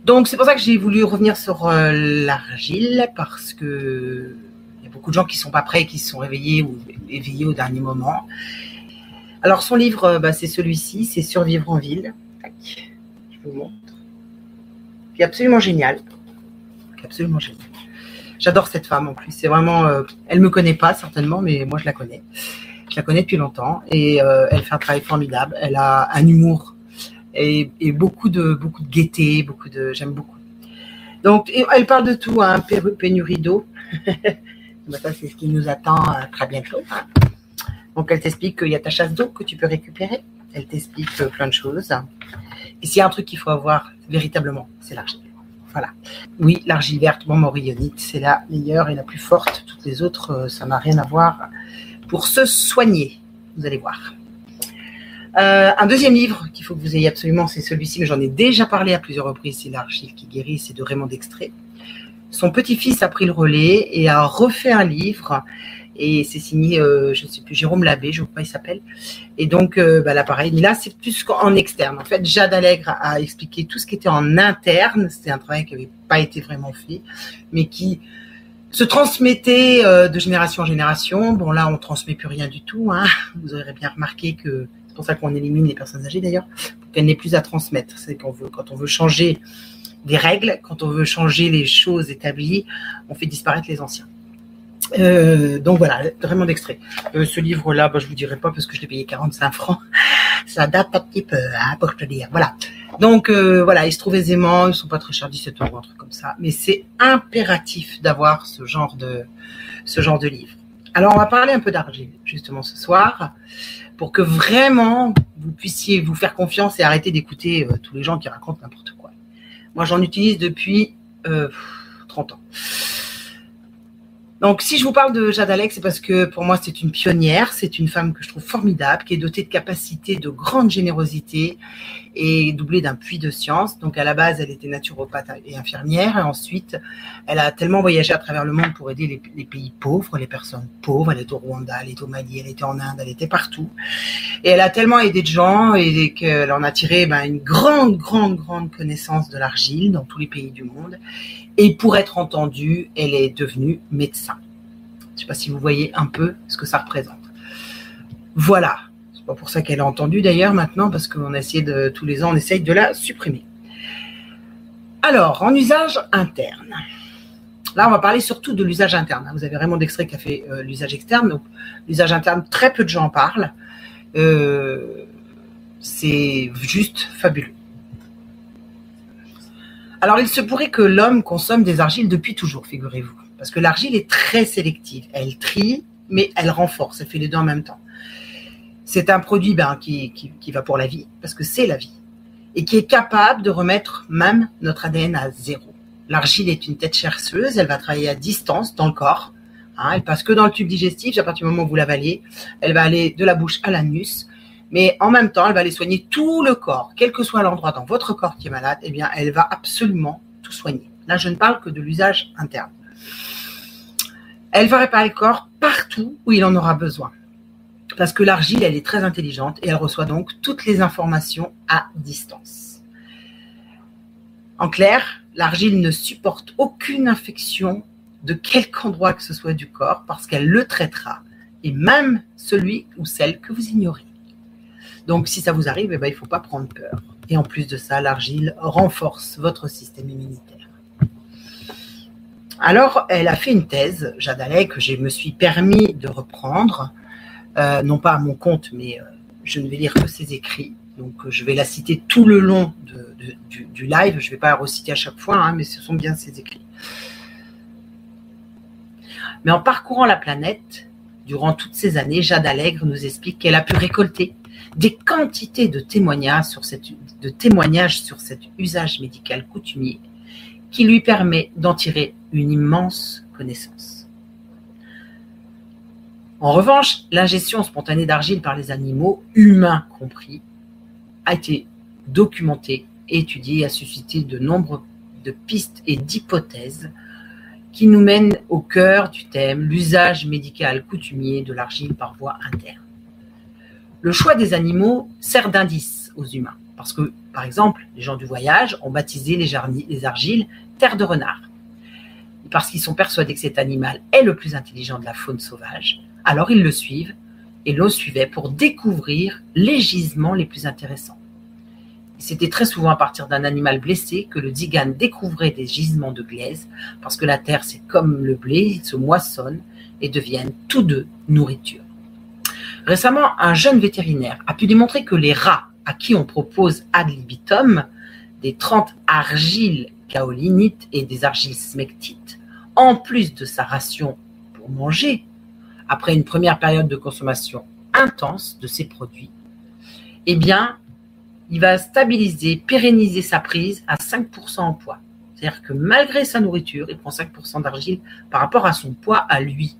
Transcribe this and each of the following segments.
Donc, c'est pour ça que j'ai voulu revenir sur l'argile, parce que il y a beaucoup de gens qui ne sont pas prêts, qui se sont réveillés ou éveillés au dernier moment. Alors, son livre, c'est celui-ci, c'est Survivre en ville. Tac, je vous montre. Qui est absolument génial. Absolument génial. J'adore cette femme en plus. C'est vraiment, elle me connaît pas certainement, mais moi je la connais. Je la connais depuis longtemps et elle fait un travail formidable. Elle a un humour et beaucoup de gaieté, j'aime beaucoup. Donc elle parle de tout, hein, pénurie d'eau. Ça c'est ce qui nous attend très bientôt. Hein. Donc elle t'explique qu'il y a ta chasse d'eau que tu peux récupérer. Elle t'explique plein de choses. Et s'il y a un truc qu'il faut avoir véritablement, c'est l'argile. Voilà. Oui, l'argile verte, montmorillonite, c'est la meilleure et la plus forte. Toutes les autres, ça n'a rien à voir. Pour se soigner, vous allez voir. Un deuxième livre qu'il faut que vous ayez absolument, c'est celui-ci, mais j'en ai déjà parlé à plusieurs reprises, c'est L'argile qui guérit, c'est de Raymond Dextré. Son petit-fils a pris le relais et a refait un livre. Et c'est signé, je ne sais plus, Jérôme Labbé, je ne sais pas, il s'appelle. Et donc, là, pareil, mais là, c'est plus qu'en externe. En fait, Jade Allègre a expliqué tout ce qui était en interne. C'était un travail qui n'avait pas été vraiment fait, mais qui se transmettait de génération en génération. Bon, là, on ne transmet plus rien du tout. Hein. Vous aurez bien remarqué que c'est pour ça qu'on élimine les personnes âgées, d'ailleurs, pour qu'elles n'aient plus à transmettre. C'est quand on veut changer des règles, quand on veut changer les choses établies, on fait disparaître les anciens. Donc voilà, vraiment d'extrait. Ce livre-là, je vous dirai pas parce que je l'ai payé 45 francs. Ça date un petit peu, hein, pour te dire. Voilà. Donc voilà, ils se trouvent aisément, ils sont pas très chers, 17 €, un truc comme ça. Mais c'est impératif d'avoir ce genre de livre. Alors on va parler un peu d'argile justement ce soir, pour que vraiment vous puissiez vous faire confiance et arrêter d'écouter tous les gens qui racontent n'importe quoi. Moi, j'en utilise depuis 30 ans. Donc, si je vous parle de Jade Allègre, c'est parce que pour moi, c'est une pionnière. C'est une femme que je trouve formidable, qui est dotée de capacités de grande générosité et doublée d'un puits de science. Donc, à la base, elle était naturopathe et infirmière. Et ensuite, elle a tellement voyagé à travers le monde pour aider les pays pauvres, les personnes pauvres. Elle était au Rwanda, elle était au Mali, elle était en Inde, elle était partout. Et elle a tellement aidé de gens et qu'elle en a tiré une grande connaissance de l'argile dans tous les pays du monde. Et pour être entendue, elle est devenue médecin. Je ne sais pas si vous voyez un peu ce que ça représente. Voilà. C'est pas pour ça qu'elle est entendue d'ailleurs maintenant, parce qu'on a essayé tous les ans, on essaye de la supprimer. Alors, en usage interne. Là, on va parler surtout de l'usage interne. Vous avez Raymond Dextré qui a fait l'usage externe. Donc, l'usage interne, très peu de gens en parlent. C'est juste fabuleux. Alors, il se pourrait que l'homme consomme des argiles depuis toujours, figurez-vous. Parce que l'argile est très sélective. Elle trie, mais elle renforce. Elle fait les deux en même temps. C'est un produit qui va pour la vie, parce que c'est la vie. Et qui est capable de remettre même notre ADN à zéro. L'argile est une tête chercheuse. Elle va travailler à distance dans le corps. Hein, elle passe que dans le tube digestif. À partir du moment où vous l'avalez, elle va aller de la bouche à l'anus. Mais en même temps, elle va aller soigner tout le corps, quel que soit l'endroit dans votre corps qui est malade, eh bien, elle va absolument tout soigner. Là, je ne parle que de l'usage interne. Elle va réparer le corps partout où il en aura besoin. Parce que l'argile, elle est très intelligente et elle reçoit donc toutes les informations à distance. En clair, l'argile ne supporte aucune infection de quelque endroit que ce soit du corps parce qu'elle le traitera, et même celui ou celle que vous ignorez. Donc, si ça vous arrive, il ne faut pas prendre peur. Et en plus de ça, l'argile renforce votre système immunitaire. Alors, elle a fait une thèse, Jade Allègre, que je me suis permis de reprendre, non pas à mon compte, mais je ne vais lire que ses écrits. Donc, je vais la citer tout le long du live. Je ne vais pas la reciter à chaque fois, hein, mais ce sont bien ses écrits. Mais en parcourant la planète, durant toutes ces années, Jade Allègre nous explique qu'elle a pu récolter des quantités de témoignages sur cet usage médical coutumier qui lui permet d'en tirer une immense connaissance. En revanche, l'ingestion spontanée d'argile par les animaux, humains compris, a été documentée, étudiée et a suscité de nombre de pistes et d'hypothèses qui nous mènent au cœur du thème, l'usage médical coutumier de l'argile par voie interne. Le choix des animaux sert d'indice aux humains. Parce que, par exemple, les gens du voyage ont baptisé les argiles terre de renard. Et parce qu'ils sont persuadés que cet animal est le plus intelligent de la faune sauvage, alors ils le suivent et le suivaient pour découvrir les gisements les plus intéressants. C'était très souvent à partir d'un animal blessé que le Tzigane découvrait des gisements de glaise, parce que la terre, c'est comme le blé, ils se moissonnent et deviennent tous deux nourriture. Récemment, un jeune vétérinaire a pu démontrer que les rats à qui on propose ad libitum des 30 argiles kaolinites et des argiles smectites, en plus de sa ration pour manger, après une première période de consommation intense de ces produits, eh bien, il va stabiliser, pérenniser sa prise à 5% en poids. C'est-à-dire que malgré sa nourriture, il prend 5% d'argile par rapport à son poids à lui.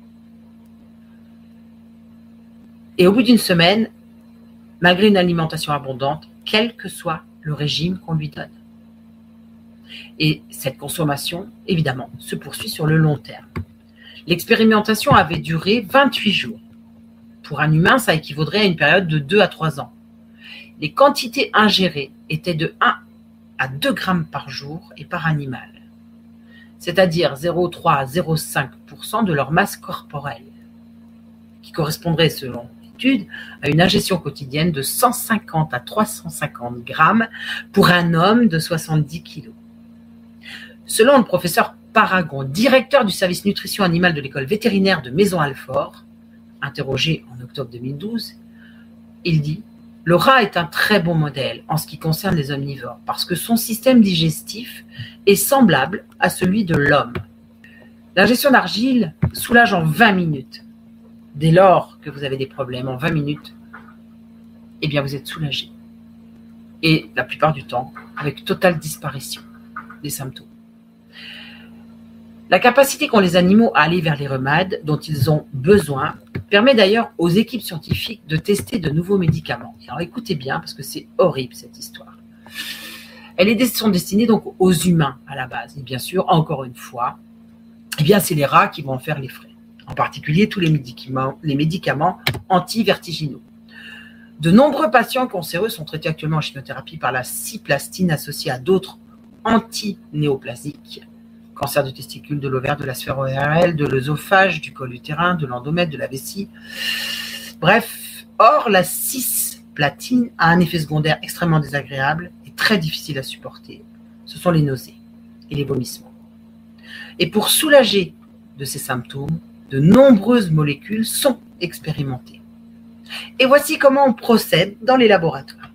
Et au bout d'une semaine, malgré une alimentation abondante, quel que soit le régime qu'on lui donne. Et cette consommation, évidemment, se poursuit sur le long terme. L'expérimentation avait duré 28 jours. Pour un humain, ça équivaudrait à une période de 2 à 3 ans. Les quantités ingérées étaient de 1 à 2 grammes par jour et par animal, c'est-à-dire 0,3 à 0,5% de leur masse corporelle, qui correspondrait, selon l'étude, à une ingestion quotidienne de 150 à 350 grammes pour un homme de 70 kilos. Selon le professeur Paragon, directeur du service nutrition animale de l'école vétérinaire de Maisons-Alfort, interrogé en octobre 2012, il dit: le rat est un très bon modèle en ce qui concerne les omnivores parce que son système digestif est semblable à celui de l'homme. L'ingestion d'argile soulage en 20 minutes. Dès lors que vous avez des problèmes en 20 minutes, eh bien vous êtes soulagé. Et la plupart du temps, avec totale disparition des symptômes. La capacité qu'ont les animaux à aller vers les remèdes dont ils ont besoin permet d'ailleurs aux équipes scientifiques de tester de nouveaux médicaments. Alors écoutez bien, parce que c'est horrible cette histoire. Elles sont destinées donc aux humains à la base. Et bien sûr, encore une fois, eh bien c'est les rats qui vont en faire les frais. En particulier tous les médicaments anti-vertiginaux. De nombreux patients cancéreux sont traités actuellement en chimiothérapie par la ciplastine associée à d'autres anti-néoplasiques. Cancer du testicule, de l'ovaire, de la sphère ORL, de l'œsophage, du col utérin, de l'endomètre, de la vessie. Bref, or la cisplatine a un effet secondaire extrêmement désagréable et très difficile à supporter. Ce sont les nausées et les vomissements. Et pour soulager de ces symptômes, de nombreuses molécules sont expérimentées. Et voici comment on procède dans les laboratoires.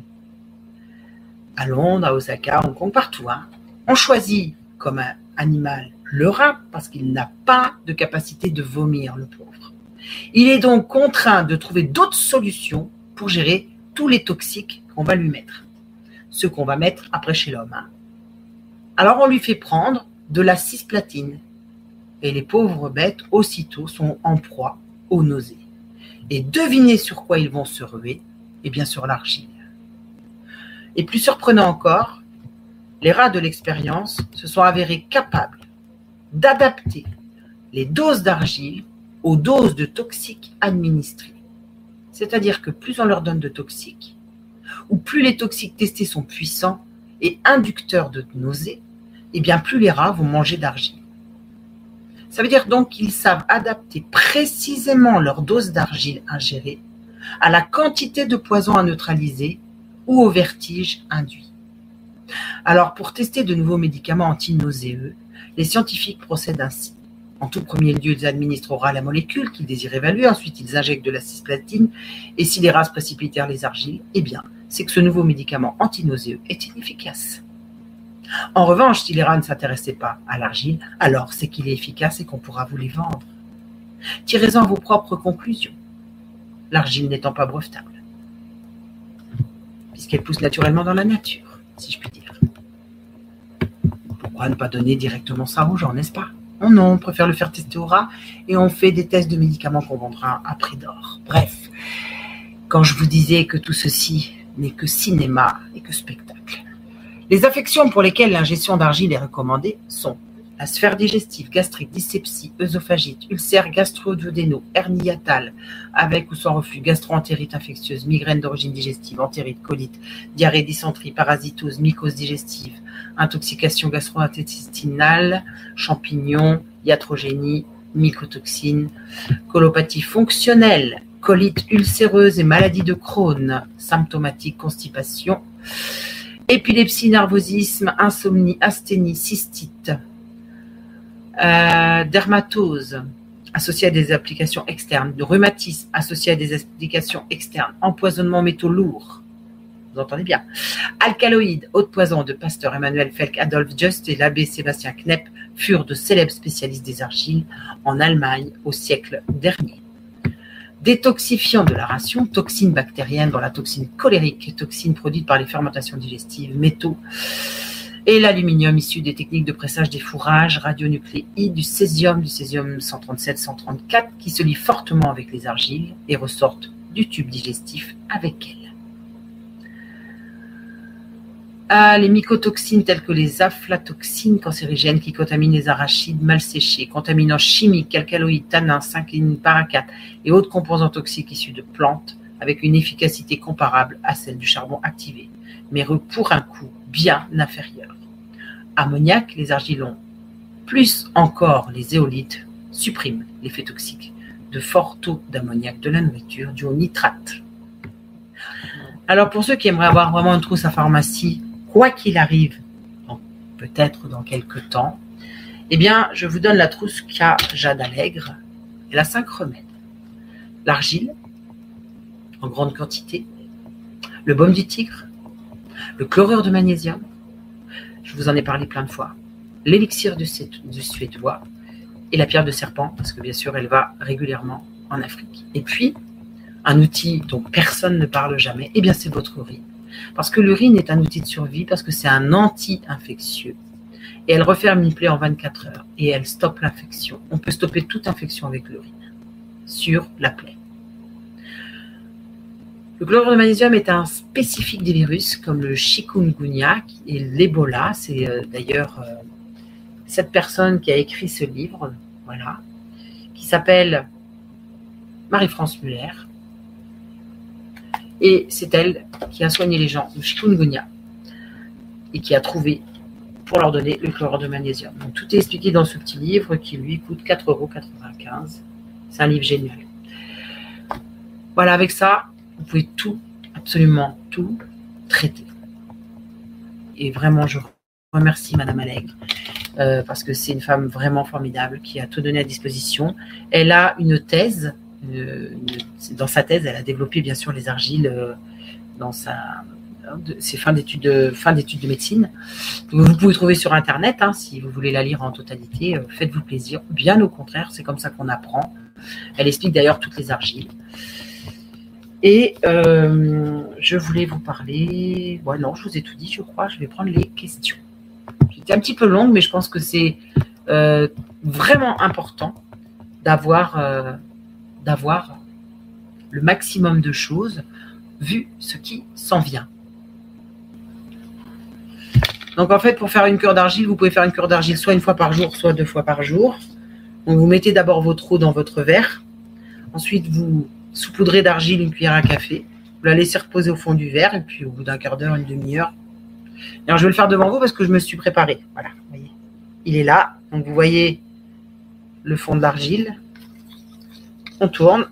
À Londres, à Osaka, à Hong Kong, partout, on choisit comme un animal le rat parce qu'il n'a pas de capacité de vomir, le pauvre. Il est donc contraint de trouver d'autres solutions pour gérer tous les toxiques qu'on va lui mettre, ceux qu'on va mettre après chez l'homme. Alors on lui fait prendre de la cisplatine et les pauvres bêtes aussitôt sont en proie aux nausées. Et devinez sur quoi ils vont se ruer? Eh bien sur l'argile. Et plus surprenant encore, les rats de l'expérience se sont avérés capables d'adapter les doses d'argile aux doses de toxiques administrées. C'est-à-dire que plus on leur donne de toxiques, ou plus les toxiques testés sont puissants et inducteurs de nausées, et bien plus les rats vont manger d'argile. Ça veut dire donc qu'ils savent adapter précisément leur dose d'argile ingérée à la quantité de poison à neutraliser ou au vertige induit. Alors, pour tester de nouveaux médicaments anti-nauséeux, les scientifiques procèdent ainsi. En tout premier lieu, ils administrent au rat la molécule qu'ils désirent évaluer. Ensuite, ils injectent de la cisplatine. Et si les rats précipitèrent les argiles, eh bien, c'est que ce nouveau médicament anti-nauséeux est inefficace. En revanche, si les rats ne s'intéressaient pas à l'argile, alors c'est qu'il est efficace et qu'on pourra vous les vendre. Tirez-en vos propres conclusions. L'argile n'étant pas brevetable, puisqu'elle pousse naturellement dans la nature, si je puis dire. Pourquoi ne pas donner directement ça aux gens, n'est-ce pas? Oh non, on préfère le faire tester aux rats et on fait des tests de médicaments qu'on vendra à prix d'or. Bref, quand je vous disais que tout ceci n'est que cinéma et que spectacle. Les affections pour lesquelles l'ingestion d'argile est recommandée sont la sphère digestive, gastrique, dyspepsie, œsophagite, ulcères gastro-duodénaux, hernie hiatale, avec ou sans reflux, gastro-entérite infectieuse, migraine d'origine digestive, entérite, colite, diarrhée, dysenterie, parasitose, mycose digestive, intoxication gastro-intestinale, champignons, iatrogénie, mycotoxines, colopathie fonctionnelle, colite ulcéreuse et maladie de Crohn, symptomatique, constipation, épilepsie, nervosisme, insomnie, asthénie, cystite, dermatose associée à des applications externes, rhumatisme associé à des applications externes, empoisonnement aux métaux lourds, vous entendez bien, alcaloïdes, eau de poison de Pasteur Emmanuel Felk, Adolf Just et l'abbé Sébastien Knepp furent de célèbres spécialistes des argiles en Allemagne au siècle dernier. Détoxifiant de la ration, toxines bactériennes dans la toxine colérique, toxines produites par les fermentations digestives, métaux, et l'aluminium issu des techniques de pressage des fourrages radionucléides, du césium 137-134, qui se lient fortement avec les argiles et ressortent du tube digestif avec elles. Les mycotoxines telles que les aflatoxines cancérigènes qui contaminent les arachides mal séchés, contaminants chimiques, alcaloïdes, tanins, cinquine, paracate et autres composants toxiques issus de plantes avec une efficacité comparable à celle du charbon activé, mais pour un coût bien inférieur. Ammoniac, les argiles ont, plus encore les éolites, suppriment l'effet toxique de fort taux d'ammoniac de la nourriture dû au nitrate. Alors pour ceux qui aimeraient avoir vraiment une trousse à pharmacie, quoi qu'il arrive, peut-être dans quelques temps, eh bien, je vous donne la trousse qu'a Jade Allègre. Elle a 5 remèdes. L'argile, en grande quantité, le baume du tigre, le chlorure de magnésium, je vous en ai parlé plein de fois, l'élixir du suédois et la pierre de serpent, parce que bien sûr, elle va régulièrement en Afrique. Et puis, un outil dont personne ne parle jamais, eh bien, c'est votre urine. Parce que l'urine est un outil de survie, parce que c'est un anti-infectieux. Et elle referme une plaie en 24 heures. Et elle stoppe l'infection. On peut stopper toute infection avec l'urine sur la plaie. Le chlorure de magnésium est un spécifique des virus, comme le chikungunya et l'Ebola. C'est d'ailleurs cette personne qui a écrit ce livre, voilà, qui s'appelle Marie-France Muller. Et c'est elle qui a soigné les gens de chikungunya et qui a trouvé pour leur donner le chlorure de magnésium. Donc tout est expliqué dans ce petit livre qui lui coûte 4,95 €. C'est un livre génial. Voilà, avec ça, vous pouvez tout, absolument tout, traiter. Et vraiment, je remercie Madame Allègre parce que c'est une femme vraiment formidable qui a tout donné à disposition. Elle a une thèse. Dans sa thèse, elle a développé bien sûr les argiles dans ses fins d'études de médecine. Vous pouvez trouver sur Internet, hein, si vous voulez la lire en totalité, faites-vous plaisir. Bien au contraire, c'est comme ça qu'on apprend. Elle explique d'ailleurs toutes les argiles. Et je voulais vous parler... Ouais, non, je vous ai tout dit, je crois. Je vais prendre les questions. J'étais un petit peu longue, mais je pense que c'est vraiment important d'avoir le maximum de choses vu ce qui s'en vient. Donc en fait, pour faire une cure d'argile, vous pouvez faire une cure d'argile soit une fois par jour, soit 2 fois par jour. Donc vous mettez d'abord votre eau dans votre verre. Ensuite, vous saupoudrez d'argile une cuillère à café. Vous la laissez reposer au fond du verre et puis au bout d'un quart d'heure, une demi-heure. Alors je vais le faire devant vous parce que je me suis préparée. Voilà, vous voyez. Il est là. Donc vous voyez le fond de l'argile. On tourne.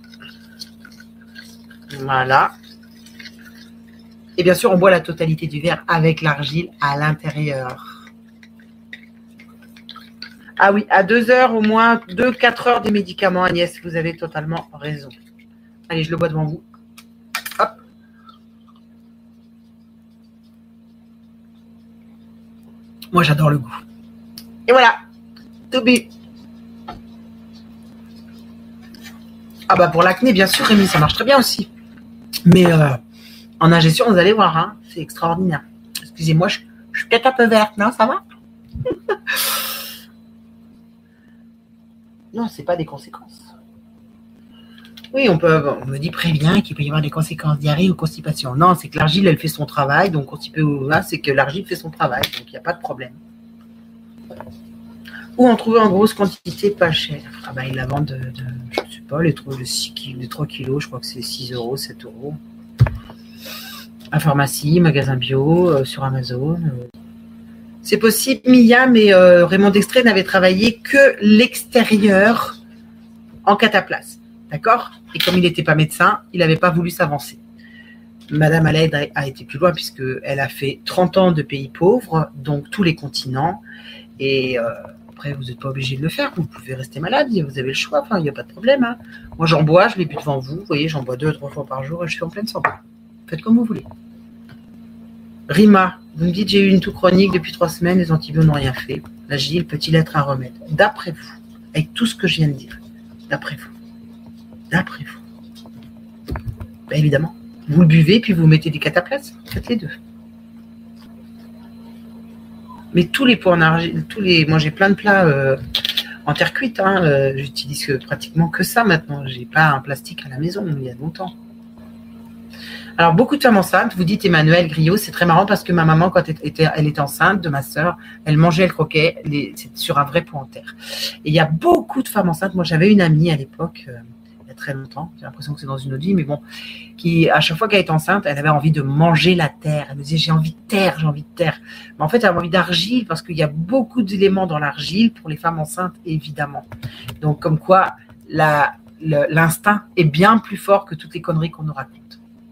Voilà. Et bien sûr, on boit la totalité du verre avec l'argile à l'intérieur. Ah oui, à 2 heures au moins, 2-4 heures des médicaments, Agnès, vous avez totalement raison. Allez, je le bois devant vous. Hop. Moi, j'adore le goût. Et voilà, tout bu. Ah bah pour l'acné, bien sûr, Rémi, ça marche très bien aussi. Mais en ingestion, vous allez voir, hein, c'est extraordinaire. Excusez-moi, je suis peut-être un peu verte, non, ça va? Non, c'est pas des conséquences. Oui, on me dit prévient qu'il peut y avoir des conséquences diarrhée ou constipation. Non, c'est que l'argile, elle fait son travail. Donc, constipé ou là, c'est que l'argile fait son travail. Donc, il n'y a pas de problème. ou en trouver en grosse quantité pas cher. Ah bah, ils la vendent je sais pas, les 3 kilos, je crois que c'est 6 euros, 7 euros. À pharmacie, magasin bio, sur Amazon. C'est possible, Mia, mais Raymond Dextré n'avait travaillé que l'extérieur en cataplasme. D'accord? Et comme il n'était pas médecin, il n'avait pas voulu s'avancer. Madame Alain a été plus loin puisqu'elle a fait 30 ans de pays pauvres, donc tous les continents. Et après, vous n'êtes pas obligé de le faire. Vous pouvez rester malade, vous avez le choix. Enfin, il n'y a pas de problème. Hein. Moi, j'en bois, je l'ai bu devant vous. Vous voyez, j'en bois 2 à 3 fois par jour et je suis en pleine santé. Faites comme vous voulez. Rima, vous me dites j'ai eu une toux chronique depuis 3 semaines, les antibiotiques n'ont rien fait. L'agile peut-il être un remède? D'après vous, avec tout ce que je viens de dire, d'après vous, ben évidemment, vous le buvez puis vous mettez des cataplasmes, faites les deux. Mais tous les pots en argile, moi j'ai plein de plats en terre cuite, hein, j'utilise pratiquement que ça maintenant, j'ai pas un plastique à la maison, il y a longtemps. Alors, beaucoup de femmes enceintes, vous dites Emmanuel Griot, c'est très marrant parce que ma maman, quand elle était enceinte de ma sœur, elle mangeait, elle croquait, c'est sur un vrai pot en terre. Et il y a beaucoup de femmes enceintes. Moi, j'avais une amie à l'époque, il y a très longtemps, j'ai l'impression que c'est dans une autre vie, mais bon, qui, à chaque fois qu'elle était enceinte, elle avait envie de manger la terre. Elle me disait, j'ai envie de terre. Mais en fait, elle avait envie d'argile parce qu'il y a beaucoup d'éléments dans l'argile pour les femmes enceintes, évidemment. Donc, comme quoi, l'instinct est bien plus fort que toutes les conneries qu'on nous raconte.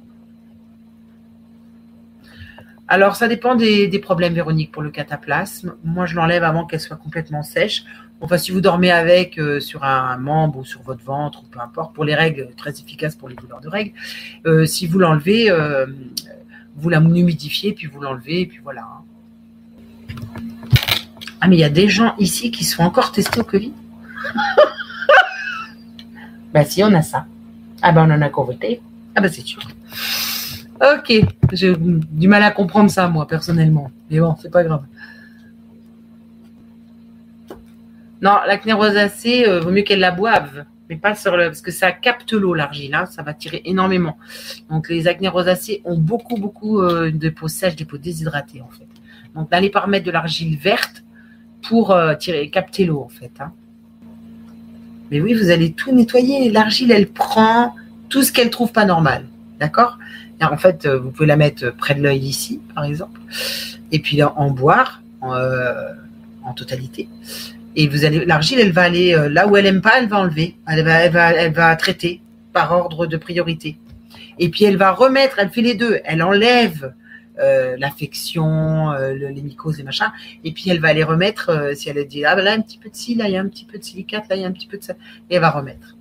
Alors, ça dépend des problèmes, Véronique, pour le cataplasme. Moi, je l'enlève avant qu'elle soit complètement sèche. Enfin, si vous dormez avec sur un membre ou sur votre ventre, ou peu importe, pour les règles, très efficace pour les douleurs de règles. Si vous l'enlevez, vous la humidifiez, puis vous l'enlevez, et puis voilà. Ah, mais il y a des gens ici qui sont encore testés au Covid. Ben si, on a ça. Ah ben, on en a convoité. Ah ben, c'est sûr. Ok, j'ai du mal à comprendre ça, moi, personnellement. Mais bon, c'est pas grave. Non, l'acné rosacée, vaut mieux qu'elle la boive, mais pas parce que ça capte l'eau, l'argile, hein, ça va tirer énormément. Donc, les acné rosacées ont beaucoup de peau sèche, des peaux déshydratées, en fait. Donc, n'allez pas remettre de l'argile verte pour capter l'eau, en fait. Hein. Mais oui, vous allez tout nettoyer. L'argile, elle prend tout ce qu'elle trouve pas normal. D'accord? En fait, vous pouvez la mettre près de l'œil ici, par exemple, et puis en boire en totalité. Et l'argile, elle va aller là où elle aime pas, elle va enlever, elle va traiter par ordre de priorité. Et puis elle va remettre, elle fait les deux, elle enlève l'infection, les mycoses et machin, et puis elle va aller remettre si elle dit ah ben là un petit peu de ci, là il y a un petit peu de silicate, là il y a un petit peu de ça, et elle va remettre.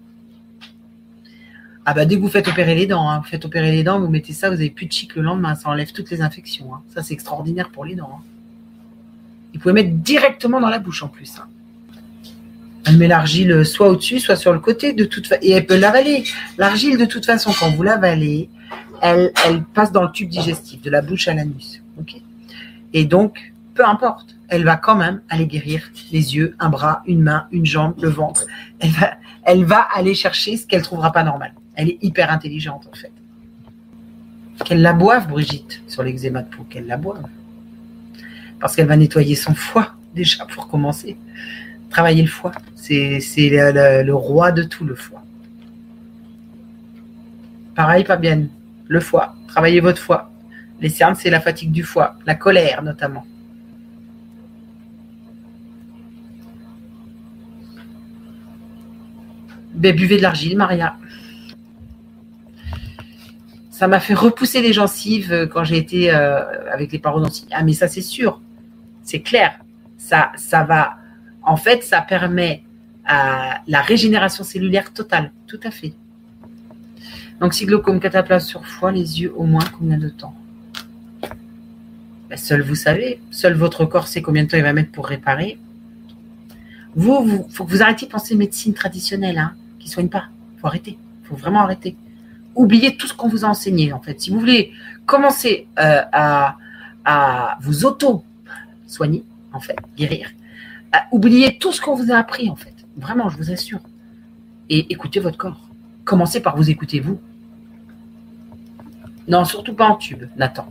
Ah bah dès que vous faites opérer les dents, hein, vous mettez ça, vous n'avez plus de chic le lendemain, ça enlève toutes les infections. Hein. Ça c'est extraordinaire pour les dents. Hein. Vous pouvez mettre directement dans la bouche en plus. Hein. Elle met l'argile soit au-dessus, soit sur le côté, et elle peut l'avaler. L'argile de toute façon, quand vous l'avalez, elle passe dans le tube digestif, de la bouche à l'anus. Okay, et donc, peu importe, elle va quand même aller guérir les yeux, un bras, une main, une jambe, le ventre. Elle va aller chercher ce qu'elle ne trouvera pas normal. Elle est hyper intelligente, en fait. Qu'elle la boive, Brigitte, sur l'eczéma de peau, qu'elle la boive. Parce qu'elle va nettoyer son foie, déjà, pour commencer. Travailler le foie. C'est le roi de tout, le foie. Pareil, Fabienne. Le foie. Travaillez votre foie. Les cernes, c'est la fatigue du foie. La colère, notamment. Ben, buvez de l'argile, Maria. Ça m'a fait repousser les gencives quand j'ai été avec les parodonties. Ah, mais ça, c'est sûr. C'est clair. Ça va... En fait, ça permet la régénération cellulaire totale. Tout à fait. Donc, si glaucome, cataplasme sur foie, les yeux, au moins, combien de temps? Ben, seul vous savez. Seul votre corps sait combien de temps il va mettre pour réparer. Faut que vous arrêtiez de penser médecine traditionnelle, hein, qui ne soigne pas. Il faut arrêter. Il faut vraiment arrêter. Oubliez tout ce qu'on vous a enseigné, en fait. Si vous voulez commencer à vous auto-soigner, en fait, guérir, oubliez tout ce qu'on vous a appris, en fait. Vraiment, je vous assure. Et écoutez votre corps. Commencez par vous écouter, vous. Non, surtout pas en tube, Nathan.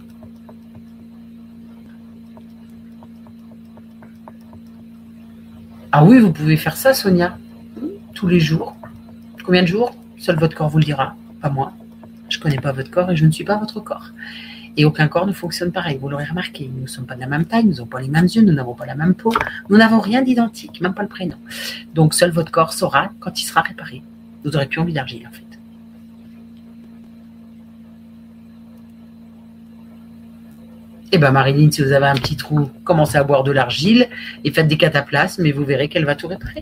Ah oui, vous pouvez faire ça, Sonia, tous les jours. Combien de jours? Seul votre corps vous le dira, pas moi. Je ne connais pas votre corps et je ne suis pas votre corps. Et aucun corps ne fonctionne pareil, vous l'aurez remarqué. Nous ne sommes pas de la même taille, nous n'avons pas les mêmes yeux, nous n'avons pas la même peau, nous n'avons rien d'identique, même pas le prénom. Donc seul votre corps saura quand il sera réparé. Vous n'aurez plus envie d'argile en fait. Eh bien Marilyn, si vous avez un petit trou, commencez à boire de l'argile et faites des cataplasmes et vous verrez qu'elle va tout réparer.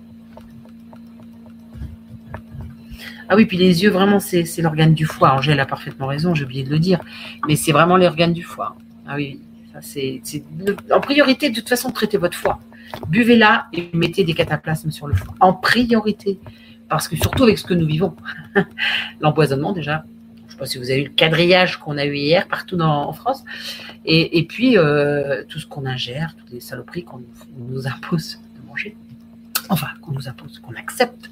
Ah oui, puis les yeux, vraiment, c'est l'organe du foie. Angèle a parfaitement raison, j'ai oublié de le dire. Mais c'est vraiment l'organe du foie. Ah oui, ça en priorité, de toute façon, traitez votre foie. Buvez-la et mettez des cataplasmes sur le foie. En priorité. Parce que surtout avec ce que nous vivons. L'empoisonnement, déjà. Je ne sais pas si vous avez eu le quadrillage qu'on a eu hier partout en France. Et puis, tout ce qu'on ingère, toutes les saloperies qu'on nous impose de manger. Enfin, qu'on nous impose, qu'on accepte.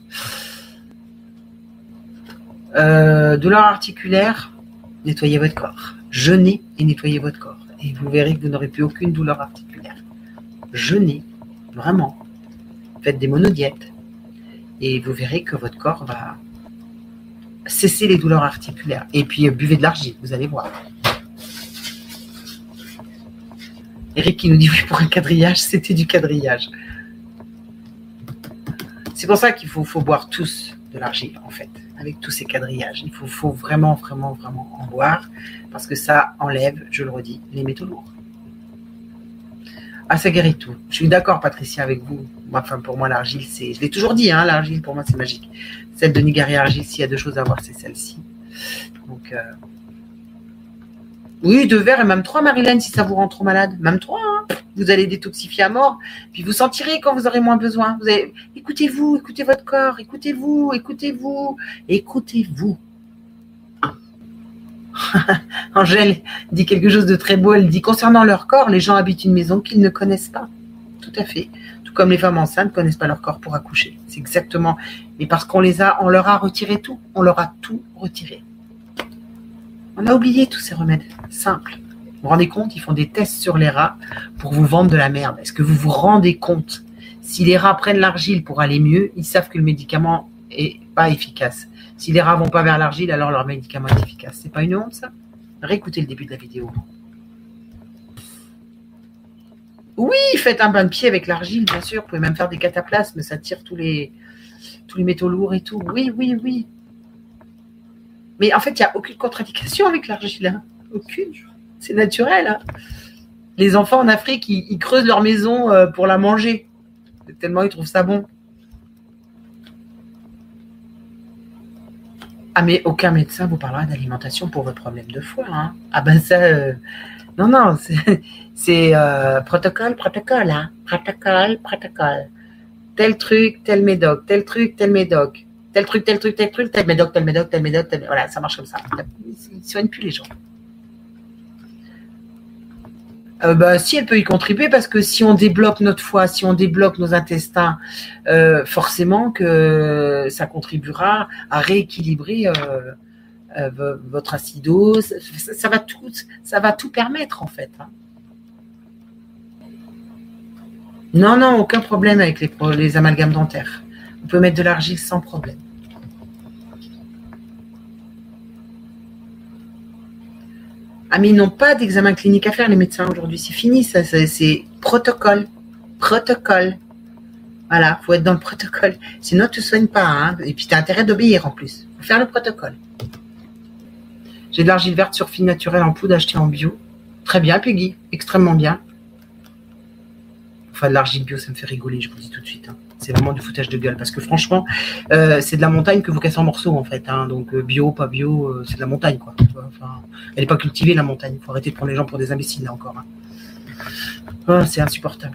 Douleur articulaire, nettoyez votre corps. Jeûnez et nettoyez votre corps. Et vous verrez que vous n'aurez plus aucune douleur articulaire. Jeûnez, vraiment. Faites des monodiètes. Et vous verrez que votre corps va cesser les douleurs articulaires. Et puis, buvez de l'argile, vous allez voir. Eric qui nous dit, oui, pour un quadrillage, c'était du quadrillage. C'est pour ça qu'il faut boire tous de l'argile, en fait, avec tous ces quadrillages. Il faut vraiment, vraiment, vraiment en boire, parce que ça enlève, je le redis, les métaux lourds. Ah, ça guérit tout. Je suis d'accord, Patricia, avec vous. Enfin, pour moi, l'argile, je l'ai toujours dit, hein, l'argile, pour moi, c'est magique. Celle de Nigaria-Argile, s'il y a deux choses à voir, c'est celle-ci. Donc, oui, 2 verres et même 3, Marilyn, si ça vous rend trop malade. Même 3, hein. Vous allez détoxifier à mort. Puis vous sentirez quand vous aurez moins besoin. Écoutez-vous, écoutez votre corps, écoutez-vous, écoutez-vous, écoutez-vous. Angèle dit quelque chose de très beau. Elle dit, concernant leur corps, les gens habitent une maison qu'ils ne connaissent pas. Tout à fait. Tout comme les femmes enceintes ne connaissent pas leur corps pour accoucher. C'est exactement. Mais parce qu'on leur a retiré tout. On leur a tout retiré. On a oublié tous ces remèdes simples. Vous vous rendez compte, ils font des tests sur les rats pour vous vendre de la merde. Est-ce que vous vous rendez compte? Si les rats prennent l'argile pour aller mieux, ils savent que le médicament n'est pas efficace. Si les rats ne vont pas vers l'argile, alors leur médicament est efficace. C'est pas une honte, ça? Réécoutez le début de la vidéo. Oui, faites un bain de pied avec l'argile, bien sûr. Vous pouvez même faire des cataplasmes, ça tire tous les métaux lourds et tout. Oui, oui, oui. Mais en fait, il n'y a aucune contre-indication avec l'argile. Hein. Aucune. C'est naturel. Hein. Les enfants en Afrique, ils creusent leur maison pour la manger. Tellement ils trouvent ça bon. Ah, mais aucun médecin vous parlera d'alimentation pour votre problème de foie. Hein. Ah ben ça... Non, non, c'est protocole, hein. Protocole. Tel truc, tel médoc. Tel truc, tel médoc. Tel truc, tel médoc. Voilà, ça marche comme ça. Ils ne soignent plus les gens. Si elle peut y contribuer, parce que si on débloque notre foie, si on débloque nos intestins, forcément que ça contribuera à rééquilibrer votre acidose. Ça va tout permettre en fait. Hein. Non, aucun problème avec les amalgames dentaires. On peut mettre de l'argile sans problème. Ah, mais ils n'ont pas d'examen clinique à faire, les médecins, aujourd'hui. C'est fini, ça. C'est protocole. Protocole. Voilà, il faut être dans le protocole. Sinon, tu ne te soignes pas. Hein. Et puis, tu as intérêt d'obéir en plus. Il faut faire le protocole. J'ai de l'argile verte sur fil naturelle en poudre achetée en bio. Très bien, Peggy. Extrêmement bien. Enfin, de l'argile bio, ça me fait rigoler, je vous le dis tout de suite. Hein. C'est vraiment du foutage de gueule. Parce que franchement, c'est de la montagne que vous cassez en morceaux, en fait. Hein. Donc, bio, pas bio, c'est de la montagne, quoi. Enfin, elle n'est pas cultivée, la montagne. Il faut arrêter de prendre les gens pour des imbéciles, là, encore. Hein. Oh, c'est insupportable.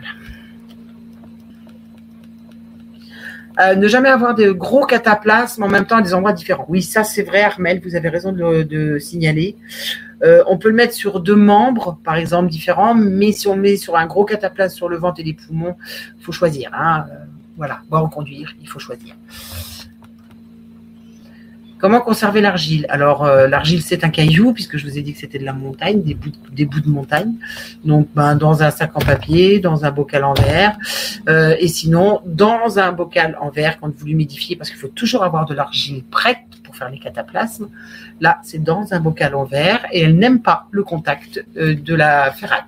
Ne jamais avoir de gros cataplasmes en même temps à des endroits différents. Oui, ça, c'est vrai, Armel, vous avez raison de signaler. On peut le mettre sur 2 membres, par exemple, différents, mais si on met sur un gros cataplasme sur le ventre et les poumons, il faut choisir. Hein. Voilà, boire ou conduire, il faut choisir. Comment conserver l'argile? Alors, l'argile, c'est un caillou, puisque je vous ai dit que c'était de la montagne, des bouts de montagne. Donc, dans un sac en papier, dans un bocal en verre, et sinon, dans un bocal en verre, quand vous l'humidifiez, parce qu'il faut toujours avoir de l'argile prête pour faire les cataplasmes. Là, c'est dans un bocal en verre, et elle n'aime pas le contact de la ferraille.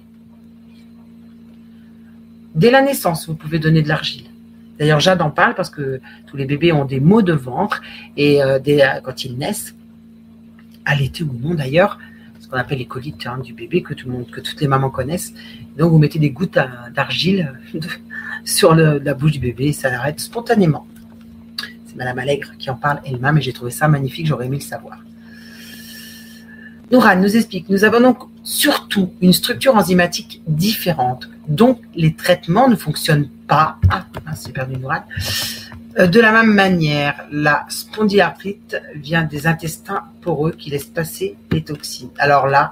Dès la naissance, vous pouvez donner de l'argile. D'ailleurs, Jade en parle parce que tous les bébés ont des maux de ventre et quand ils naissent, allaités ou non d'ailleurs, ce qu'on appelle les coliques du bébé que toutes les mamans connaissent. Donc, vous mettez des gouttes d'argile sur la bouche du bébé et ça arrête spontanément. C'est Madame Allègre qui en parle elle-même et j'ai trouvé ça magnifique, j'aurais aimé le savoir. Nourane nous explique, nous avons donc surtout une structure enzymatique différente, donc les traitements ne fonctionnent pas, c'est perdu Nourane, de la même manière. La spondylarthrite vient des intestins poreux qui laissent passer les toxines. Alors là,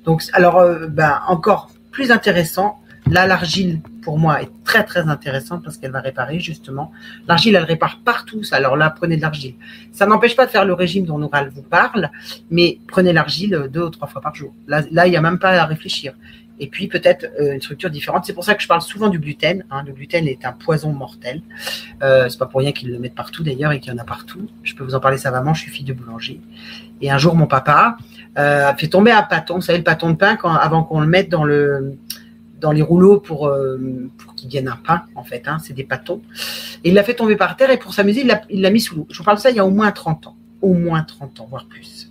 encore plus intéressant, là l'argile pour moi est très très intéressante parce qu'elle va réparer justement. L'argile elle répare partout, alors là prenez de l'argile. Ça n'empêche pas de faire le régime dont Nourane vous parle, mais prenez l'argile 2 ou 3 fois par jour. Là il n'y a même pas à réfléchir. Et puis peut-être une structure différente. C'est pour ça que je parle souvent du gluten. Le gluten est un poison mortel. C'est pas pour rien qu'ils le mettent partout d'ailleurs et qu'il y en a partout. Je peux vous en parler savamment, je suis fille de boulanger. Et un jour mon papa a fait tomber un pâton, vous savez le pâton de pain avant qu'on le mette dans les rouleaux pour qu'il vienne un pain, en fait, c'est des pâtons. Et il l'a fait tomber par terre et pour s'amuser, il l'a mis sous l'eau. Je vous parle de ça il y a au moins 30 ans. Au moins 30 ans, voire plus.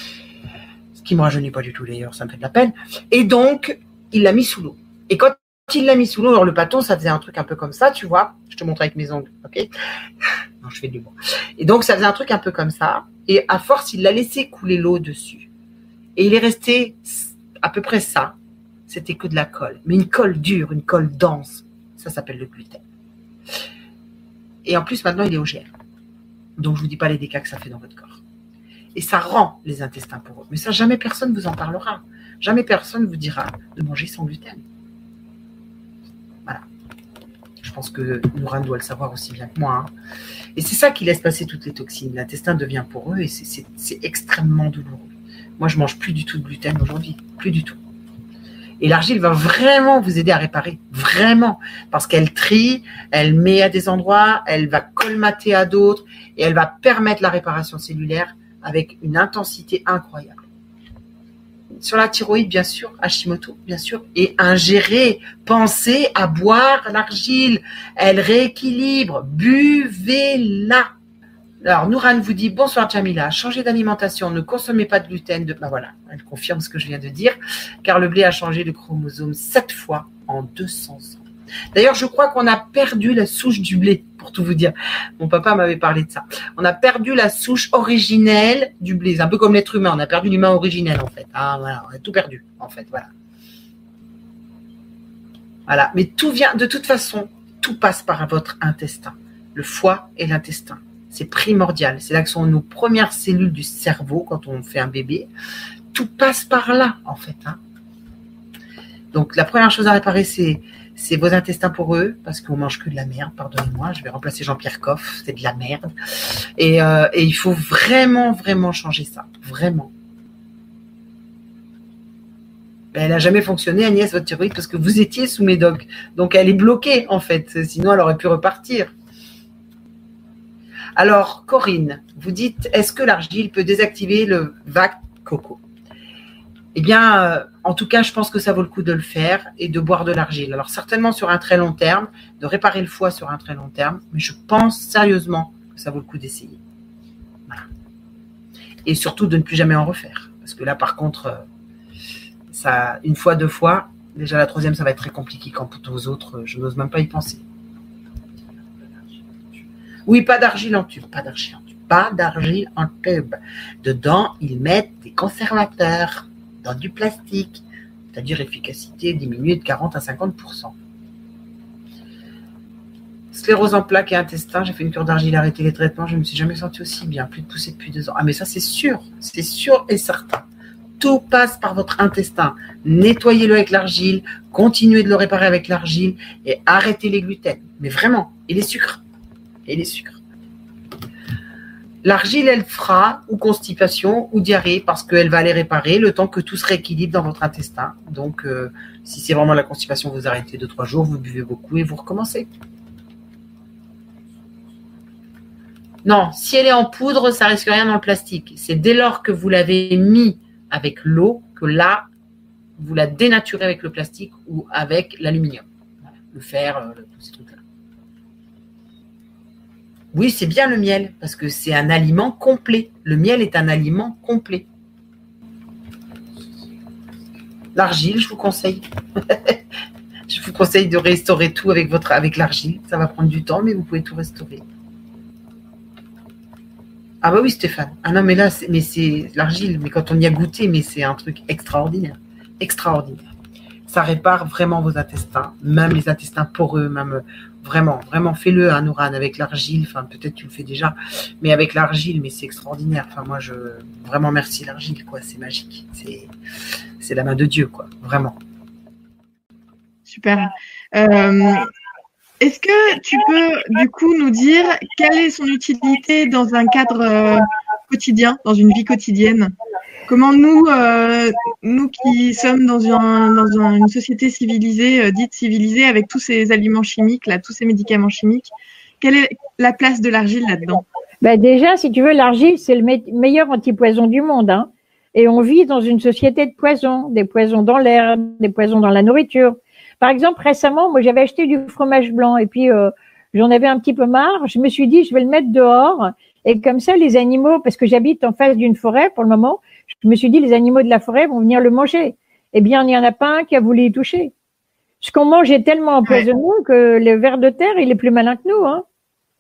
Ce qui ne me rajeunit pas du tout d'ailleurs, ça me fait de la peine. Et donc, il l'a mis sous l'eau. Et quand il l'a mis sous l'eau, alors le pâton, ça faisait un truc un peu comme ça, tu vois. Je te montre avec mes ongles, ok? Non, je fais du bon. Et donc, ça faisait un truc un peu comme ça. Et à force, il l'a laissé couler l'eau dessus. Et il est resté à peu près ça. C'était que de la colle. Mais une colle dure, une colle dense. Ça s'appelle le gluten. Et en plus, maintenant, il est OGM. Donc, je ne vous dis pas les dégâts que ça fait dans votre corps. Et ça rend les intestins poreux. Mais ça, jamais personne ne vous en parlera. Jamais personne ne vous dira de manger sans gluten. Voilà. Je pense que Nourane doit le savoir aussi bien que moi. Et c'est ça qui laisse passer toutes les toxines. L'intestin devient poreux et c'est extrêmement douloureux. Moi, je ne mange plus du tout de gluten aujourd'hui. Plus du tout. Et l'argile va vraiment vous aider à réparer. Vraiment. Parce qu'elle trie, elle met à des endroits, elle va colmater à d'autres et elle va permettre la réparation cellulaire avec une intensité incroyable. Sur la thyroïde, bien sûr, Hashimoto, bien sûr, et ingérer, pensez à boire l'argile, elle rééquilibre, buvez-la. Alors, Nourane vous dit, bonsoir Jamila, changez d'alimentation, ne consommez pas de gluten. Voilà, elle confirme ce que je viens de dire, car le blé a changé de chromosome 7 fois en 200 ans. D'ailleurs, je crois qu'on a perdu la souche du blé, pour tout vous dire. Mon papa m'avait parlé de ça. On a perdu la souche originelle du blé. C'est un peu comme l'être humain. On a perdu l'humain originel, en fait. Voilà, on a tout perdu, en fait. Voilà. Voilà. Mais tout vient, de toute façon, tout passe par votre intestin. Le foie et l'intestin. C'est primordial. C'est là que sont nos premières cellules du cerveau quand on fait un bébé. Tout passe par là, en fait. Donc, la première chose à réparer, c'est vos intestins poreux, parce qu'on mange que de la merde, pardonnez-moi, je vais remplacer Jean-Pierre Coff, c'est de la merde. Et il faut vraiment, vraiment changer ça, vraiment. Ben, elle n'a jamais fonctionné, Agnès, votre thyroïde, parce que vous étiez sous médoc. Donc, elle est bloquée, en fait, sinon elle aurait pu repartir. Alors, Corinne, vous dites, est-ce que l'argile peut désactiver le VAC coco? Eh bien, en tout cas, je pense que ça vaut le coup de le faire et de boire de l'argile. Alors, certainement sur un très long terme, de réparer le foie sur un très long terme, mais je pense sérieusement que ça vaut le coup d'essayer. Voilà. Et surtout de ne plus jamais en refaire. Parce que là, par contre, ça, une fois, 2 fois, déjà la 3e, ça va être très compliqué. Quant aux autres, je n'ose même pas y penser. Oui, pas d'argile en tube, pas d'argile en tube, pas d'argile en tube. Dedans, ils mettent des conservateurs. Dans du plastique, c'est-à-dire efficacité diminuée de 40 à 50%. Sclérose en plaques et intestin, j'ai fait une cure d'argile, arrêté les traitements, je ne me suis jamais sentie aussi bien, plus de poussée depuis 2 ans. Ah mais ça c'est sûr et certain. Tout passe par votre intestin. Nettoyez-le avec l'argile, continuez de le réparer avec l'argile et arrêtez les gluten. Mais vraiment, et les sucres. L'argile, elle fera ou constipation ou diarrhée parce qu'elle va aller réparer le temps que tout se rééquilibre dans votre intestin. Donc, si c'est vraiment la constipation, vous arrêtez 2-3 jours, vous buvez beaucoup et vous recommencez. Non, si elle est en poudre, ça risque rien dans le plastique. C'est dès lors que vous l'avez mis avec l'eau que là, vous la dénaturez avec le plastique ou avec l'aluminium. Voilà, le fer, tous ces trucs-là. Oui, c'est bien le miel, parce que c'est un aliment complet. Le miel est un aliment complet. L'argile, je vous conseille. Je vous conseille de restaurer tout avec l'argile. Ça va prendre du temps, mais vous pouvez tout restaurer. Ah bah oui, Stéphane. Ah non, mais là, c'est l'argile. Mais quand on y a goûté, mais c'est un truc extraordinaire. Extraordinaire. Ça répare vraiment vos intestins, même les intestins poreux, même vraiment, vraiment, fais-le, hein, Nourane, avec l'argile. Enfin, peut-être tu le fais déjà, mais avec l'argile, mais c'est extraordinaire. Enfin, moi, vraiment merci l'argile, quoi. C'est magique. C'est la main de Dieu, quoi. Vraiment. Super. Est-ce que tu peux, du coup, nous dire quelle est son utilité dans un cadre quotidien, dans une vie quotidienne? Comment nous qui sommes dans une société civilisée, dite civilisée, avec tous ces aliments chimiques, là, tous ces médicaments chimiques, quelle est la place de l'argile là-dedans? Ben déjà, si tu veux, l'argile, c'est le meilleur antipoison du monde, hein. Et on vit dans une société de poisons, des poisons dans l'air, des poisons dans la nourriture. Par exemple, récemment, moi, j'avais acheté du fromage blanc et puis j'en avais un petit peu marre. Je me suis dit, je vais le mettre dehors et comme ça, les animaux, parce que j'habite en face d'une forêt pour le moment, je me suis dit, les animaux de la forêt vont venir le manger. Eh bien, il n'y en a pas un qui a voulu y toucher. Ce qu'on mange est tellement empoisonné que le ver de terre, il est plus malin que nous, hein.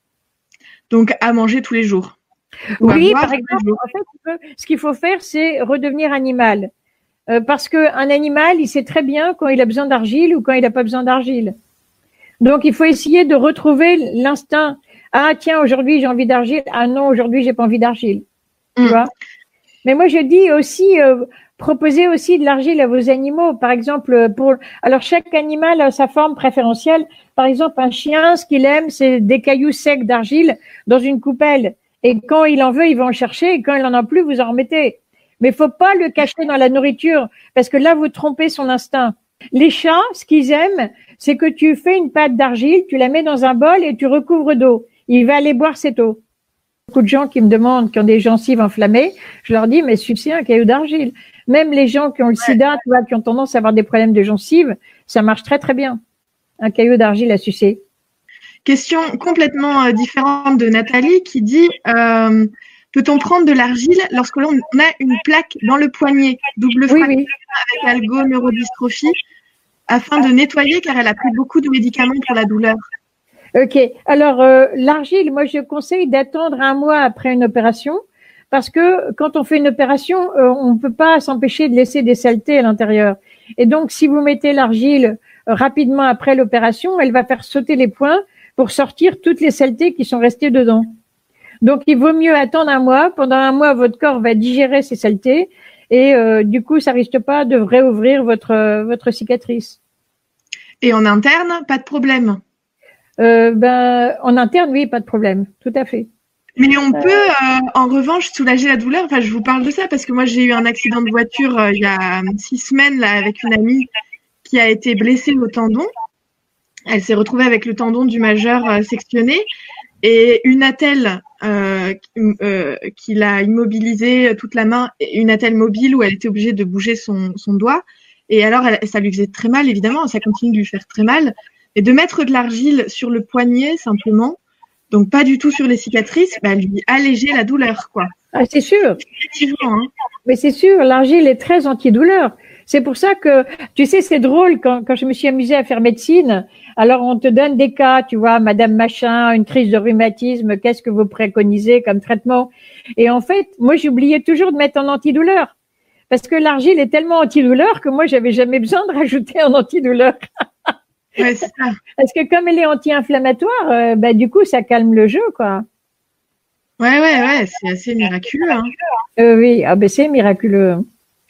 Donc, à manger tous les jours. Oui, par exemple, en fait, ce qu'il faut faire, c'est redevenir animal. Parce qu'un animal, il sait très bien quand il a besoin d'argile ou quand il n'a pas besoin d'argile. Donc, il faut essayer de retrouver l'instinct. Ah, tiens, aujourd'hui, j'ai envie d'argile. Ah non, aujourd'hui, j'ai pas envie d'argile. Tu vois? Mais moi, je dis aussi, proposez aussi de l'argile à vos animaux. Par exemple, alors chaque animal a sa forme préférentielle. Par exemple, un chien, ce qu'il aime, c'est des cailloux secs d'argile dans une coupelle. Et quand il en veut, il va en chercher. Et quand il en a plus, vous en remettez. Mais il faut pas le cacher dans la nourriture parce que là, vous trompez son instinct. Les chats, ce qu'ils aiment, c'est que tu fais une pâte d'argile, tu la mets dans un bol et tu recouvres d'eau. Il va aller boire cette eau. Beaucoup de gens qui me demandent, qui ont des gencives enflammées, je leur dis, mais sucez un caillou d'argile. Même les gens qui ont le sida, tu vois, qui ont tendance à avoir des problèmes de gencives, ça marche très très bien. Un caillou d'argile à sucer. Question complètement différente de Nathalie qui dit peut-on prendre de l'argile lorsque l'on a une plaque dans le poignet, double fracture avec algo-neurodystrophie, afin de nettoyer car elle a pris beaucoup de médicaments pour la douleur? Ok. Alors, l'argile, moi, je conseille d'attendre 1 mois après une opération parce que quand on fait une opération, on ne peut pas s'empêcher de laisser des saletés à l'intérieur. Et donc, si vous mettez l'argile rapidement après l'opération, elle va faire sauter les points pour sortir toutes les saletés qui sont restées dedans. Donc, il vaut mieux attendre 1 mois. Pendant 1 mois, votre corps va digérer ces saletés et du coup, ça risque pas de réouvrir votre cicatrice. Et en interne, pas de problème? En interne, oui, pas de problème. Tout à fait. Mais on peut, en revanche, soulager la douleur. Enfin, je vous parle de ça parce que moi, j'ai eu un accident de voiture il y a 6 semaines là, avec une amie qui a été blessée au tendon. Elle s'est retrouvée avec le tendon du majeur sectionné et une attelle qui l'a immobilisée toute la main, une attelle mobile où elle était obligée de bouger son doigt. Et alors, ça lui faisait très mal, évidemment. Ça continue de lui faire très mal. Et de mettre de l'argile sur le poignet simplement, donc pas du tout sur les cicatrices, bah, lui alléger la douleur, quoi. Ah, c'est sûr. Effectivement, hein. Mais c'est sûr, l'argile est très antidouleur. C'est pour ça que, tu sais, c'est drôle quand je me suis amusée à faire médecine. Alors, on te donne des cas, tu vois, Madame Machin, une crise de rhumatisme, qu'est-ce que vous préconisez comme traitement? Et en fait, moi, j'oubliais toujours de mettre en antidouleur. Parce que l'argile est tellement antidouleur que moi, j'avais jamais besoin de rajouter un antidouleur. Ouais, c'est ça. Parce que comme elle est anti-inflammatoire, du coup, ça calme le jeu, quoi. Ouais, c'est assez miraculeux, hein. Oui, c'est miraculeux.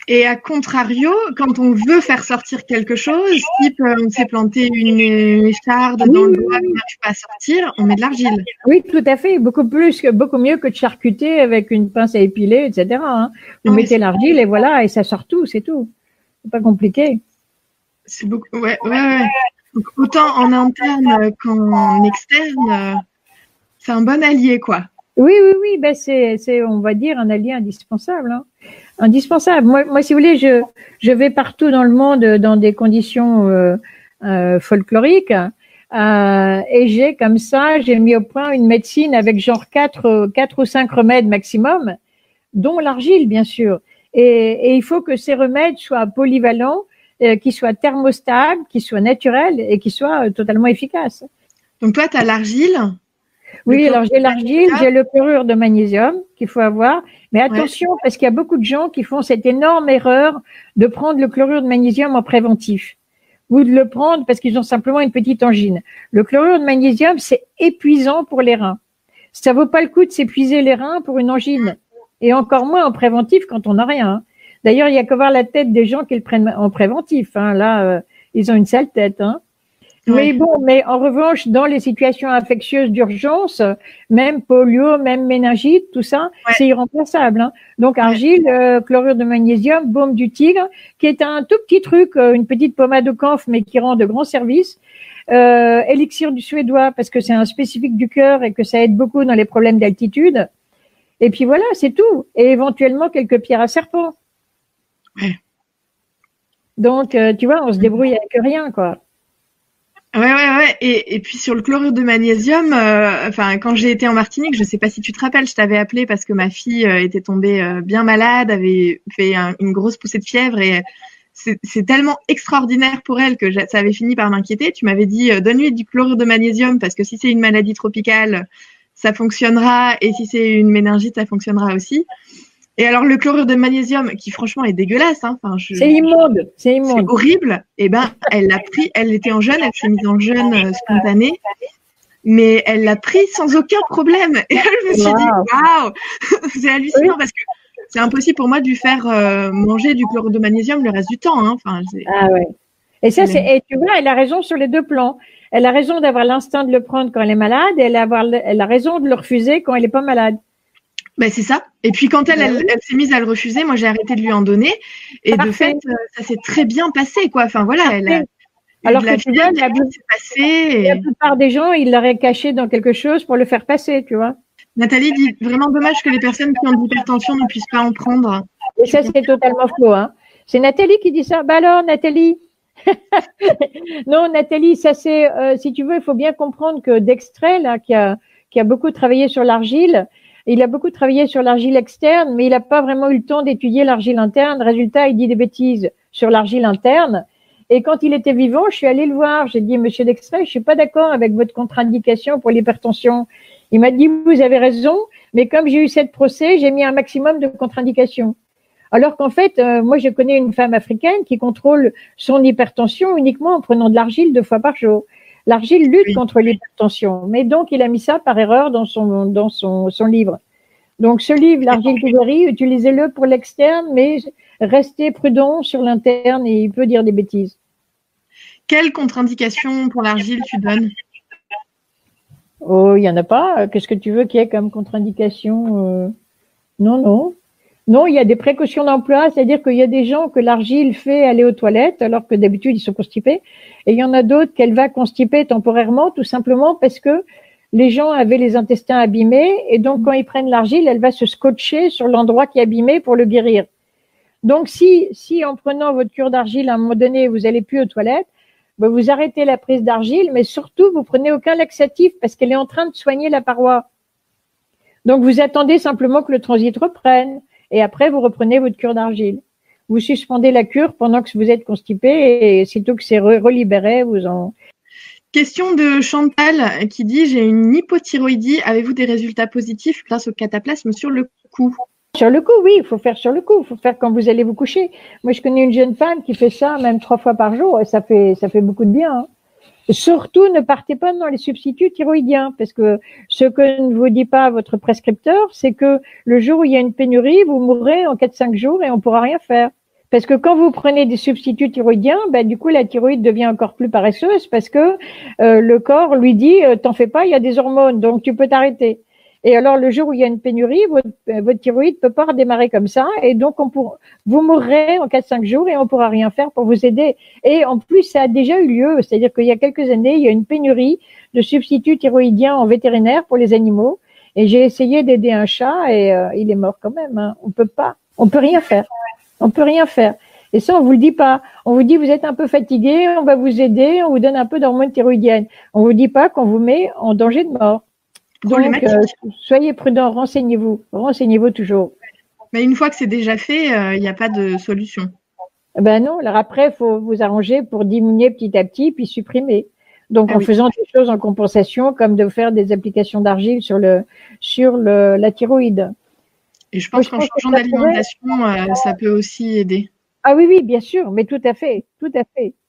Et à contrario, quand on veut faire sortir quelque chose, type on s'est planté une écharde dans le doigt, on n'arrive pas à sortir, on met de l'argile. Oui, tout à fait. Beaucoup mieux que de charcuter avec une pince à épiler, etc. Hein. Vous mettez l'argile et voilà, et ça sort tout, c'est tout. C'est pas compliqué. C'est beaucoup. Ouais. Donc, autant en interne qu'en externe, c'est un bon allié, quoi. Oui. Ben c'est, on va dire, un allié indispensable. Hein. Indispensable. Moi, si vous voulez, je vais partout dans le monde dans des conditions folkloriques. Et j'ai mis au point une médecine avec genre 4 ou 5 remèdes maximum, dont l'argile, bien sûr. Et il faut que ces remèdes soient polyvalents, qu'ils soient thermostables, qu'ils soient naturels et qu'ils soient totalement efficaces. Donc toi, tu as l'argile. Oui, alors j'ai l'argile, j'ai le chlorure de magnésium qu'il faut avoir. Mais attention, parce qu'il y a beaucoup de gens qui font cette énorme erreur de prendre le chlorure de magnésium en préventif. Ou de le prendre parce qu'ils ont simplement une petite angine. Le chlorure de magnésium, c'est épuisant pour les reins. Ça vaut pas le coup de s'épuiser les reins pour une angine. Et encore moins en préventif quand on n'a rien. D'ailleurs, il y a qu'à voir la tête des gens qui le prennent en préventif. Hein. Là, ils ont une sale tête. Hein. Mais mais en revanche, dans les situations infectieuses d'urgence, même polio, même méningite, tout ça, c'est irremplaçable. Hein. Donc argile, chlorure de magnésium, baume du tigre, qui est un tout petit truc, une petite pommade de camphre, mais qui rend de grands services. Élixir du suédois, parce que c'est un spécifique du cœur et que ça aide beaucoup dans les problèmes d'altitude. Et puis voilà, c'est tout. Et éventuellement quelques pierres à serpent. Donc, tu vois, on se débrouille avec rien, quoi. Ouais. Et puis sur le chlorure de magnésium, quand j'ai été en Martinique, je sais pas si tu te rappelles, je t'avais appelé parce que ma fille était tombée bien malade, avait fait une grosse poussée de fièvre et c'est tellement extraordinaire pour elle que ça avait fini par m'inquiéter. Tu m'avais dit donne-lui du chlorure de magnésium parce que si c'est une maladie tropicale, ça fonctionnera et si c'est une méningite, ça fonctionnera aussi. Et alors le chlorure de magnésium, qui franchement est dégueulasse, hein. C'est immonde. C'est horrible. Et ben, elle l'a pris. Elle était en jeûne, elle s'est mise en jeûne spontané, mais elle l'a pris sans aucun problème. Et je me suis dit, waouh, c'est hallucinant parce que c'est impossible pour moi de lui faire manger du chlorure de magnésium le reste du temps. Hein. Et ça, et tu vois, elle a raison sur les deux plans. Elle a raison d'avoir l'instinct de le prendre quand elle est malade, et elle a raison de le refuser quand elle est pas malade. Ben c'est ça. Et puis quand elle s'est mise à le refuser, moi j'ai arrêté de lui en donner. Et de fait, ça s'est très bien passé, quoi. Enfin voilà, alors que tu vois, la plupart des gens, ils l'auraient caché dans quelque chose pour le faire passer, tu vois. Nathalie dit vraiment dommage que les personnes qui ont de l'hypertension ne puissent pas en prendre. Et ça, c'est totalement faux, hein. C'est Nathalie qui dit ça. Bah alors, Nathalie. Non, Nathalie, ça c'est, si tu veux, il faut bien comprendre que Dextrait, là, qui a beaucoup travaillé sur l'argile, il a beaucoup travaillé sur l'argile externe, mais il n'a pas vraiment eu le temps d'étudier l'argile interne. Résultat, il dit des bêtises sur l'argile interne. Et quand il était vivant, je suis allée le voir. J'ai dit, Monsieur Dextrait, je suis pas d'accord avec votre contre-indication pour l'hypertension. Il m'a dit, vous avez raison, mais comme j'ai eu 7 procès, j'ai mis un maximum de contre-indications. Alors qu'en fait, moi, je connais une femme africaine qui contrôle son hypertension uniquement en prenant de l'argile 2 fois par jour. L'argile lutte contre l'hypertension, mais donc il a mis ça par erreur dans son livre. Donc ce livre, l'argile qui guérit, utilisez-le pour l'externe, mais restez prudent sur l'interne et il peut dire des bêtises. Quelle contre-indication pour l'argile tu donnes? Oh, il y en a pas. Qu'est-ce que tu veux qu'il y ait comme contre-indication? Non. Non, il y a des précautions d'emploi, c'est-à-dire qu'il y a des gens que l'argile fait aller aux toilettes alors que d'habitude ils sont constipés, et il y en a d'autres qu'elle va constiper temporairement, tout simplement parce que les gens avaient les intestins abîmés, et donc quand ils prennent l'argile, elle va se scotcher sur l'endroit qui est abîmé pour le guérir. Donc si en prenant votre cure d'argile à un moment donné vous allez plus aux toilettes, ben vous arrêtez la prise d'argile, mais surtout vous prenez aucun laxatif parce qu'elle est en train de soigner la paroi. Donc vous attendez simplement que le transit reprenne. Et après, vous reprenez votre cure d'argile. Vous suspendez la cure pendant que vous êtes constipé et sitôt que c'est relibéré, vous en... Question de Chantal qui dit « J'ai une hypothyroïdie. Avez-vous des résultats positifs grâce au cataplasme sur le cou ?» Sur le cou, oui, il faut faire sur le cou. Il faut faire quand vous allez vous coucher. Moi, je connais une jeune femme qui fait ça même 3 fois par jour et ça fait beaucoup de bien. Hein. Surtout, ne partez pas dans les substituts thyroïdiens, parce que ce que ne vous dit pas votre prescripteur, c'est que le jour où il y a une pénurie, vous mourrez en 4-5 jours et on pourra rien faire. Parce que quand vous prenez des substituts thyroïdiens, du coup, la thyroïde devient encore plus paresseuse parce que le corps lui dit t'en fais pas, il y a des hormones, donc tu peux t'arrêter. Et alors, le jour où il y a une pénurie, votre thyroïde peut pas redémarrer comme ça. Et donc, vous mourrez en 4-5 jours et on pourra rien faire pour vous aider. Et en plus, ça a déjà eu lieu. C'est-à-dire qu'il y a quelques années, il y a une pénurie de substituts thyroïdiens en vétérinaire pour les animaux. Et j'ai essayé d'aider un chat et il est mort quand même. Hein. On peut rien faire. On peut rien faire. Et ça, on vous le dit pas. On vous dit, vous êtes un peu fatigué, on va vous aider, on vous donne un peu d'hormones thyroïdiennes. On vous dit pas qu'on vous met en danger de mort. Donc, soyez prudents, renseignez-vous toujours. Mais une fois que c'est déjà fait, il n'y a pas de solution. Ben non, alors après, il faut vous arranger pour diminuer petit à petit, puis supprimer. Donc, en faisant des choses en compensation, comme de faire des applications d'argile sur la thyroïde. Et je pense qu'en changeant d'alimentation, ça peut aussi aider. Ah oui, bien sûr, mais tout à fait, tout à fait.